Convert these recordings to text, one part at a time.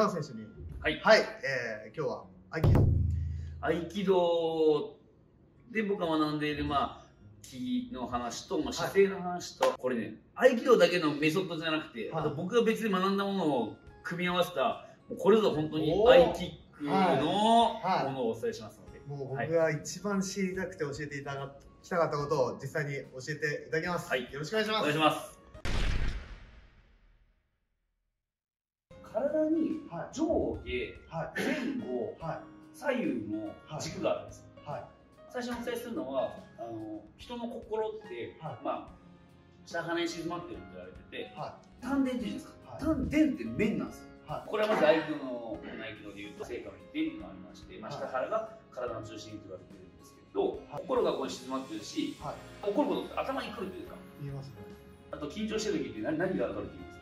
野選手に。 はい。 はい。今日は合気道。 合気道で僕が学んでいる、気の話と、姿勢の話と、これね、合気道だけのメソッドじゃなくて、あと僕が別に学んだものを組み合わせた、これぞ本当に合気ックのものをお伝えしますので。 もう僕が一番知りたくて教えていただきたかったことを実際に教えていただきます。はい。よろしくお願いします。 お願いします。体に上下、前後、左右の軸があるんですよ。最初にお伝えするのは、人の心って、下羽に静まってるって言われてて、丹田って言うんですか。丹田って面なんですよ。これはまず合気道の内気道でいうと、聖火の一点っていうのがありまして、下腹が体の中心と言われてるんですけど、心がここに静まってるし、怒ることって頭に来るっていうか、 言いますね。 あと緊張してる時って何が上がるって言うんですか。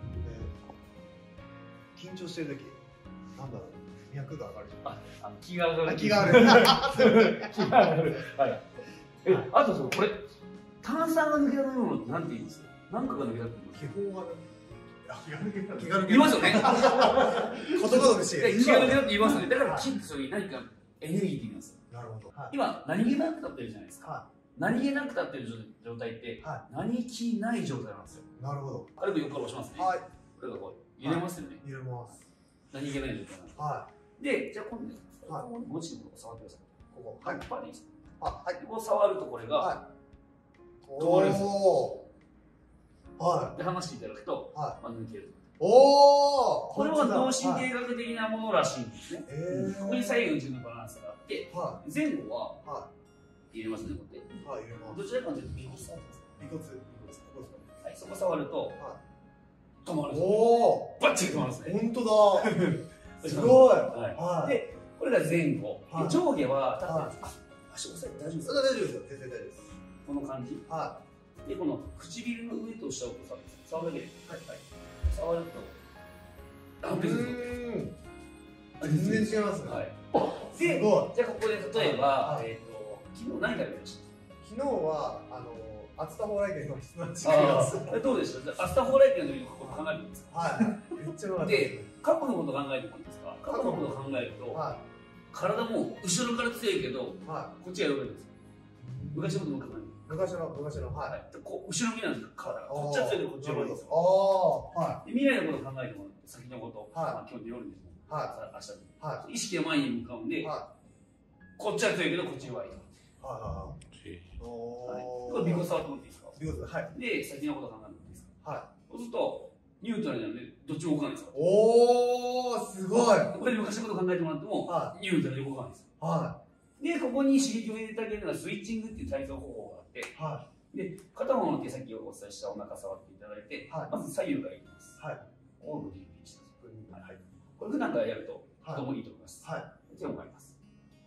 緊張してる時、なんだろう、脈が上がる。 気が上がる。 気が上がる。 気が上がる。はい。あとこれ、炭酸が抜けたものって何て言います？何かが抜けたって言います？ 気泡が。 気が抜けた。言いますよね。 言葉のし。 気が抜けたって言いますよね。だから気ってそういう何かエネルギーって言います。 なるほど。 今何気なく立ってるじゃないですか。何気なく立ってる状態って何気ない状態なんですよ。 なるほど。 軽く横から押しますね。はい。これがこう入れますよね。入れます。何気ない状態なんです。はい。で、じゃあ今度ご自身のとこ触ってください。ここ。はい。パッでいいですか。はい。こう触るとこれが止まるんですよ。はい。で離していただくと抜ける。おお。これは脳神経学的なものらしいんですね。ここに左右内のバランスがあって、前後は入れますね、こうやって。はい、入れます。どちらかというと尾骨触ってます。尾骨。はい、そこ触ると止まるんですよ。おお。バッチリ止まるんですね。本当だ。すごい。はい。で、これが前後。上下は立ってる。足押さえて大丈夫ですか？大丈夫ですよ。全然大丈夫です。この感じ。はい。で、この唇の上と下を触るだけで。はい。触ると安定するんですよ。全然違いますね。はい。で、じゃあここで例えば、昨日何食べました？昨日はアツタホーライケンの質問違い。どうでした？アツタホーライケンの時のこと考えてみますか？はい。めっちゃ良かったです。で、過去のこと考えてもいいですか？過去のことを考えると、体も後ろから強いけど、こっちが弱いんですよ。昔のことも考える。昔の、はい。こう後ろ見なんですか？体。こっちは強いけど、こっちは弱いんですよ。はい。未来のこと考えてもらって、先のこと、今日の夜にも、明日に。意識が前に向かうんで、こっちは強いけど、こっち弱いと。これ、尾骨触ってもらっていいですか？尾骨、はい。で、先のこと考えてもらっていいですか？はい。そうすると、ニュートラルなんで、どっちも動かないですか？おー、すごい。これで昔のこと考えてもらっても、ニュートラルで動かないです。はい。で、ここに刺激を入れてあげるのが、スイッチングっていう体操方法があって、はい。で、片方の手先をお伝えしたお腹触っていただいて、まず左右からいきます。はい。こう、グリグリしてます。はい。これ普段からやると、とてもいいと思います。はい。手を回ります。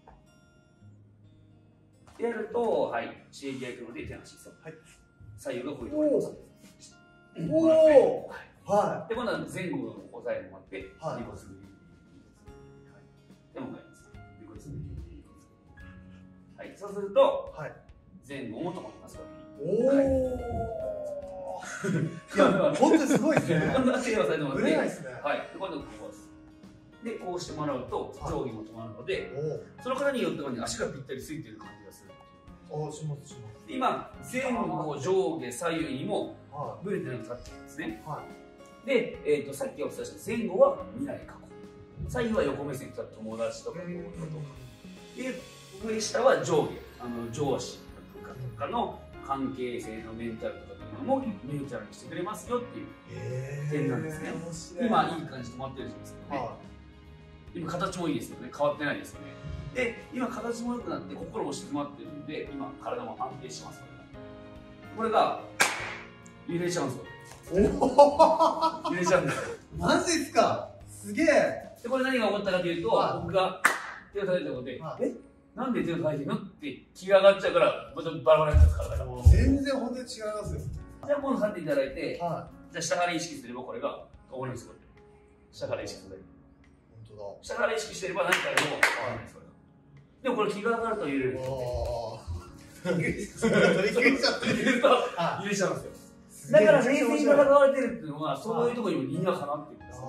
でやると、はい、刺激がいくので手足です。はい。左右がこういうところにます。おお。はい。で、今度は前後の押さえるのもあって、尾骨すぐに。でも回ります。尾骨すぐに。はい。そうすると、前後も止まります。おお。いや、本当にすごいですね。今度は手を押さえてもらって。ぶれないですね。はい。今度はここです。で、こうしてもらうと上下も止まるので、その方によっては足がぴったりついている感じがする。します。今、前後、上下、左右にもブレてなく立ってるんですね。で、さっきお伝えした前後は未来、過去。左右は横目線、友達とか妹とか。で、上下は上下、上司とかの関係性のメンタルとかっていうのもニュートラルにしてくれますよっていう点なんですね。今、いい感じで止まってるじゃないですか。今、形もいいですよね。変わってないですよね。で、今、形も良くなって、心も静まってるんで、今、体も安定します。これが、揺れちゃうんですよ。揺れちゃうんですよ。マジですか？すげえ。で、これ何が起こったかというと、僕が手を叩いたことで、なんで手を叩いてるのって気が上がっちゃうから、バラバラになっちゃうから。全然本当に違いますよ。じゃあ、今度立っていただいて、じゃあ、下腹意識すれば、これが、終わりますよ。下腹意識すれば。下から意識してれば何かでも変わらないです。でもこれ気が上がると揺れるんですよ。びっくりしちゃって揺れちゃうんですよ。だから冷静に戦われてるっていうのはそういうところにも理がかなってるんですよ。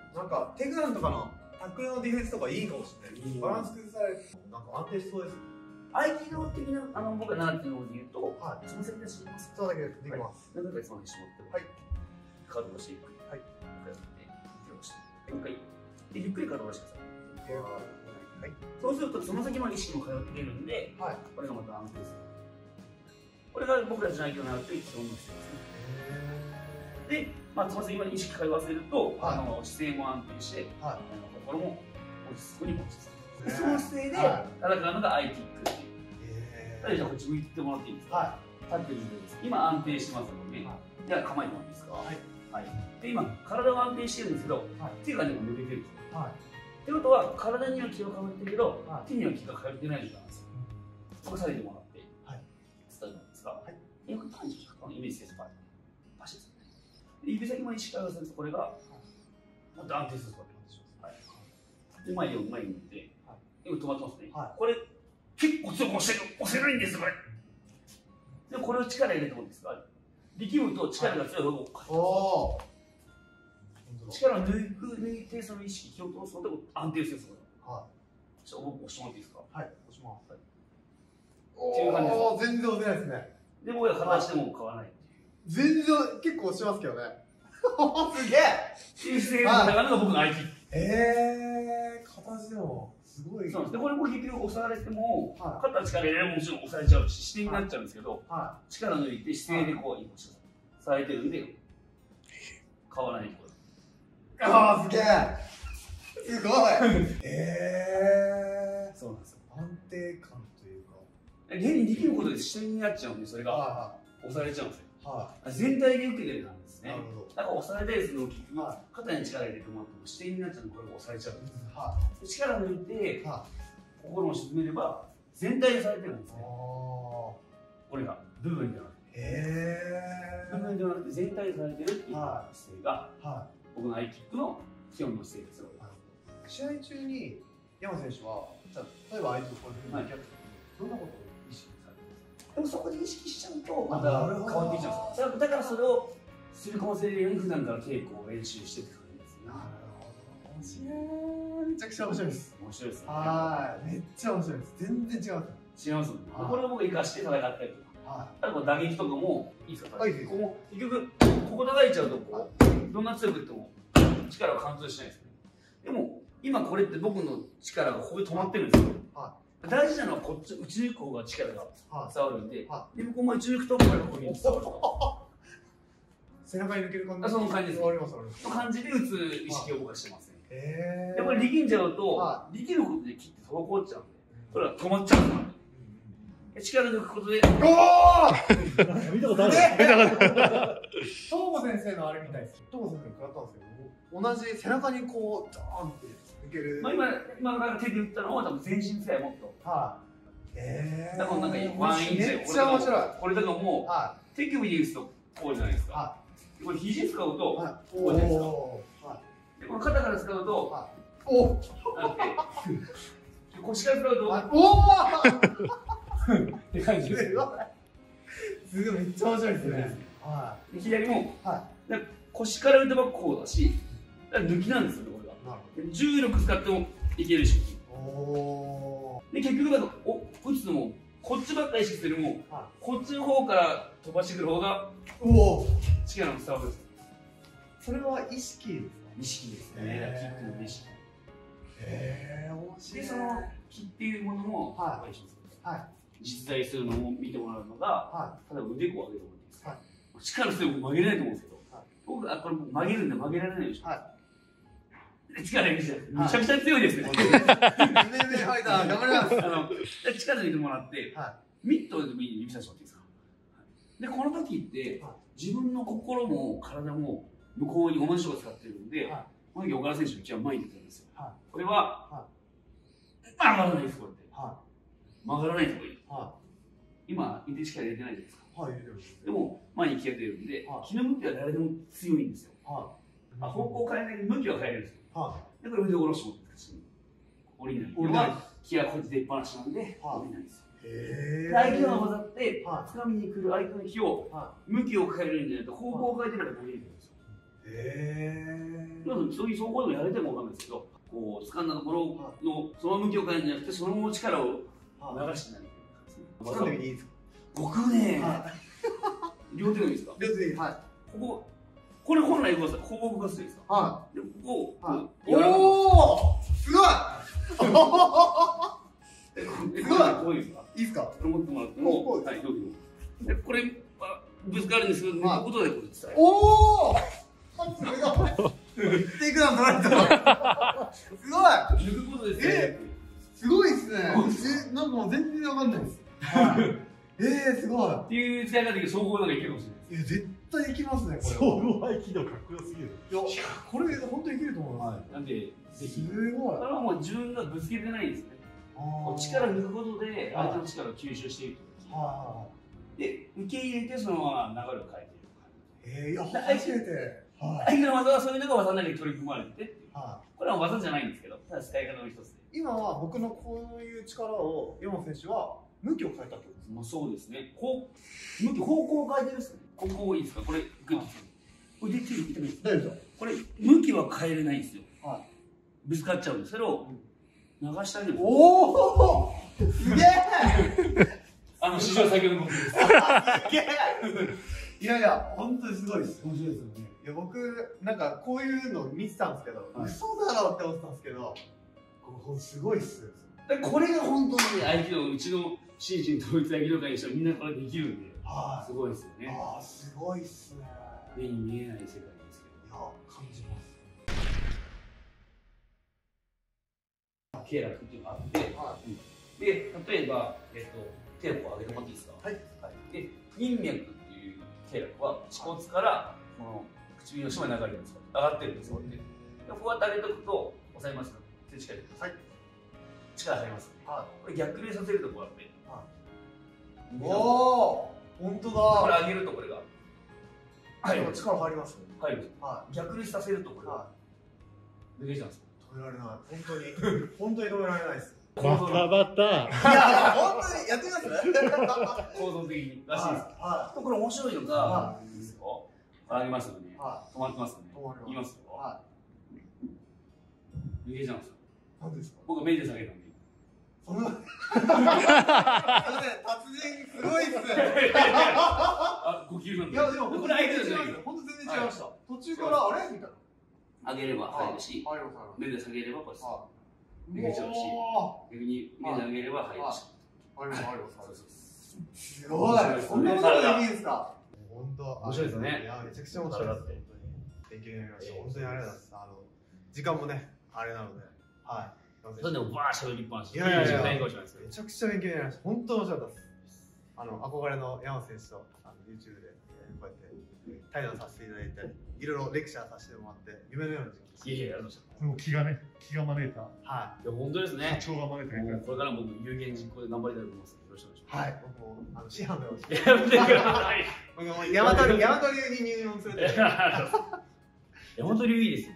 なんかテクダウンとかのタックルのディフェンスとかいいかもしれない。バランス崩されるとなんか安定しそうです。 合気道的な僕が習ってるので言うと、つま先立ちできます。 そうだけできます。 なんかつま先絞って、はい。カードをしてゆっくり。はい。こうやって手をして、もう一回でゆっくりカードをしてください。はい。そうするとつま先まで意識も通ってくれるんで、これがまた安定する。これが僕たちの合気道に習っている基本の姿勢ですね。で、つま先まで意識通わせると、姿勢も安定して、心も落ち着くに落ち着く。その姿勢で戦うのがアイキックっていう。じゃあこっち向いてもらっていいですか。立ってるんです。今安定してますので、じゃあ構えてもらっていいですか。はい。で今体は安定してるんですけど、手が抜けてる。ってことは体には気が通ってるけど、手には気が通ってない状態なんですよ。そこ下げてもらって、伝えるんですが、よくパンチをイメージしてパシッですね。指先まで意識を合わせるとこれがまた安定するわけです。で前に向いて。今止まってますね。これ結構強く押せないんですこれ。でこれを力入れてもいいんですが、力むと力が強い方が力を抜いてその意識気を通すので安定するんです。ちょっと僕押してもらっていいですか。はい、押します。っていう感じです。全然押せないですね。で僕は形でも買わない。全然結構押しますけどね。すげえ。っていう姿勢を高めるのが僕の合気。形でも。すごい。そうです。で、これも結局押されても、肩の力入れればもちろん押されちゃうし、視点になっちゃうんですけど、力抜いて姿勢でこう、今、されてるんで、買わないところ。ああ、すげえすごいそうなんですよ。安定感というか。現にできることで視点になっちゃうんで、それが押されちゃうんですよ。全体で受けてるなんですね。だから押されたりするのを肩に力入れてもらっても視点になっちゃうのでこれが押されちゃうんです。力抜いて心を沈めれば全体でされてるんですね。これが部分ではなくて部分ではなくて全体でされてるっていう姿勢が僕のアイキックの基本の姿勢ですよ。試合中に山選手はじゃあ例えば相手とこういうふうに向き合ってどんなことを意識されてますか。でもそこで意識しちゃうとまた変わってきちゃうんですよ。だからそれをすり込ませるように普段から稽古を練習してって感じですね。なるほど。面白い。めちゃくちゃ面白いです。面白いですね。はい。めっちゃ面白いです。全然違います。違います。これを僕生かして戦ったりとか。あと打撃とかもいいですか。結局ここ叩いちゃうとこうどんな強く言っても力は貫通しないですよね。でも今これって僕の力がここで止まってるんですよ。大事なのはこっち打ち抜く方が力が伝わるんで、で向こうも打ち抜くとこれがここに伝わる。背中に抜ける感じ。その感じです。の感じで打つ意識を僕はしてますね。やっぱり力んじゃうと力ることで切って滞っちゃうんで、これは止まっちゃうんで。力抜くことで。見たことある。東郷先生のあれみたいです。東郷先生に食らったんですけど、同じ背中にこうジャーンって抜ける。今から手で打ったのは多分全身使いもっと。だからなんかワンインチで。めっちゃ面白い。これだからもう手首で打つとこうじゃないですか。これ肘使うとこうじゃないですか。でこの肩から使うとおっ腰から使うとおおって感じです。すごいめっちゃ面白いですね。左も腰から打てばこうだし抜きなんですよねこれが。重力使ってもいけるし。で結局だと打つのもこっちばっかり意識するもこっちの方から飛ばしてくる方が力の伝わるんですよ。それは意識ですか。意識ですね。キックの意識。面白い。でその気っていうものも実在するのを見てもらうのが、例えば腕こう上げることですか。力強く曲げれないと思うんですけど、僕はこれ曲げるんで曲げられないでしょ。力入れてめちゃくちゃ強いですね。頑張ります。力入れてもらってミットでもいい指差してもらっていいですか。でこの時って自分の心も体も向こうに同じ人が使ってるんで、この時岡田選手の一番前に出てるんですよ。これは曲がらないです。こうやって曲がらないとこいい。今一定力入れてないじゃないですか。でも前に気が出るんで気の向きは誰でも強いんですよ。方向を変えないで向きは変えるんですよ。でこれ腕を下ろしてもらって降りない。要は気がこっち出っ放しなんで降りないんですよ。相手の技って掴みに来る相手の気を向きを変えるんじゃないと方向を変えてから投げるんですよ。 そういう総合でもやれてもわかんないですけど、こう掴んだところのその向きを変えるんじゃなくて、そのまま力を流してない。 掴んでみていいですか？ 僕ね、両手でいいですか？ 両手でいい。はい。 これ本来動かす、ここ動かすですか？はい。で、ここを、 おお、すごい。 すごい。こういうですか？いいですか？これ持ってもらっても、はい、どうぞ。で、これぶつかるんですけど、抜くことでこうです。 おお。テイクダウン取られた。すごい。 抜くことですね。 すごいですね。なんかもう全然わかんないです。すごい。っていう使い方で総合なんかいけるかもしれない。 絶対できますね。 総合合気道かっこよすぎる。 いや、これ本当にいけると思います。 なんで、ぜひ。 すごい。 これはもう自分がぶつけてないんですね。力抜くことで相手の力を吸収していると。で、受け入れてそのまま流れを変えている。いや、 初めて。 相手の技はそういうのが技の中に取り組まれてて、これは技じゃないんですけど、ただ使い方の一つで。 今は僕のこういう力を山本選手は向きを変えたってことですか？ そうですね。向き、方向を変えてるんですね。ここいいですか？これ、グッと。これできる見てもいいですか？大丈夫です。これ、向きは変えれないんですよ。ぶつかっちゃうんで、それを流してあげるんです。 おお、すげえ。 史上最強の僕です。すげえ。いやいや、本当にすごいです。面白いですよね。いや、僕、なんかこういうの見てたんですけど、嘘だろうって思ってたんですけど、すごいっす。 これが本当に合気道、うちの新人統一合気道会にしたらみんなこれできるんで、すごいですよね。 すごいっすね。 目に見えない世界ですけど。いや、感じます。 経絡っていうのがあって、で、例えば、手をこう上げてもらっていいですか？はい。で、陰脈っていう経絡は恥骨からこの唇の下まで流れるんですよ。上がってるんですよ。で、こうやって上げておくと、押さえますか？手力入れてください。力入りますね。これ逆流させるとこうやって。 おお、本当だ。 これ上げるとこれが。 力入ります。 入る。逆流させるとこれが。抜けちゃうんですよ。 止められない。本当に止められないです。 バタバタ。 いや、本当にやってみます？ 構造的にらしいです。これ面白いのが、上げますよね。止まってますよね。言いますよ。抜けちゃうんですよ。 何ですか？ 僕メイで下げたんで。 達人すごいっす。 呼吸なんで。 いやでもこれ相手じゃないけど、本当全然違いました。途中からあれみたいな。上げれば入るし、目で下げればこれ抜けちゃうし、逆に目で上げれば入るし。 すごい。そんなことできるんですか？ 本当面白いですね。 いやめちゃくちゃ面白いです。勉強になりました。本当にありがとうございます。時間もねあれなので、 それでもバーッ喋りっぱなし。 いやめちゃくちゃ勉強になりました。本当面白かったです。憧れの山本選手とYouTube でこうやって対談させていただいたり、いろいろレクチャーさせてもらって夢のような時間。 いややりました。 もう気が招いた。 はい。いや本当ですね。 社長が招いた。 これからも有言実行で頑張りたいと思います。よろしくお願いします。 はい。僕も師範のように。 やめてください。 僕も大和流に入門する。 大和流いいですよ。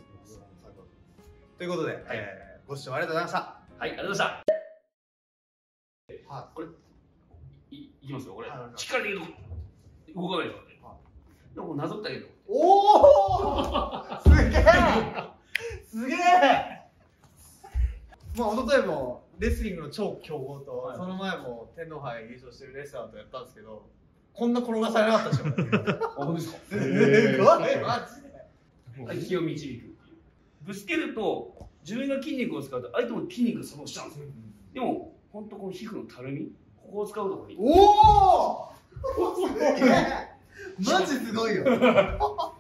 ということで、ご視聴ありがとうございました。 はい、ありがとうございました。これいきますよ。これ力で動かないですからね。でもなぞったけど。 おお。すげえ。すげえ。まあ一昨日もレスリングの超強豪と、その前も天皇杯優勝してるレスラーとやったんですけど、こんな転がされなかったでしょ。 本当ですか？ すごいマジで。気を導くっていう。ぶつけると自分が筋肉を使うと相手も筋肉がそのしちゃうんですよ。でも本当この皮膚のたるみ、ここを使うところに。 おお。すげえ。マジすごいよ。